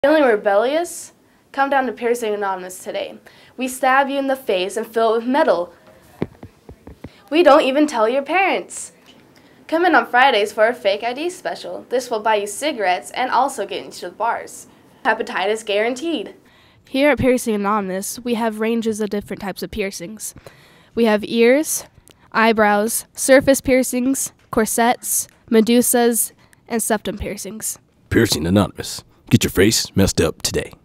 Feeling rebellious? Come down to Piercing Anonymous today. We stab you in the face and fill it with metal. We don't even tell your parents. Come in on Fridays for a fake ID special. This will buy you cigarettes and also get into the bars. Hepatitis guaranteed. Here at Piercing Anonymous, we have ranges of different types of piercings. We have ears, eyebrows, surface piercings, corsets, medusas, and septum piercings. Piercing Anonymous. Get your face messed up today.